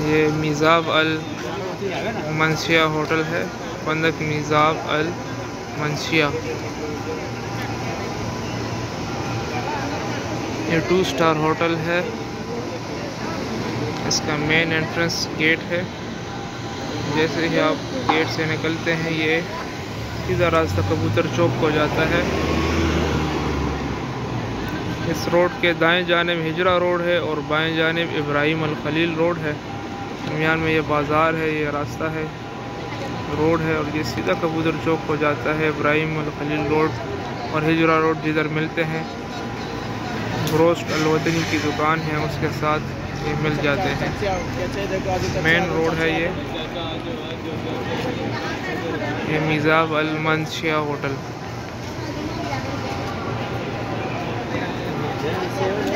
ये मिज़ाब अल मंशिया होटल है, फंदक मिज़ाब अल मंशिया। ये 2 स्टार होटल है। इसका मेन एंट्रेंस गेट है। जैसे ही आप गेट से निकलते हैं ये सीधा रास्ता कबूतर चौक को जाता है। इस रोड के दाएं जानिब हिजरा रोड है और बाएं जानिब इब्राहिम अल खलील रोड है। दरमियान में ये बाज़ार है, ये रास्ता है, रोड है और ये सीधा कबूतर चौक को जाता है। इब्राहिम अल खलील रोड और हिजरा रोड जिधर मिलते हैं, रोस्ट अलवतनी की दुकान है, उसके साथ ये मिल जाते हैं। मेन रोड है ये मिज़ाब अल मंशिया होटल।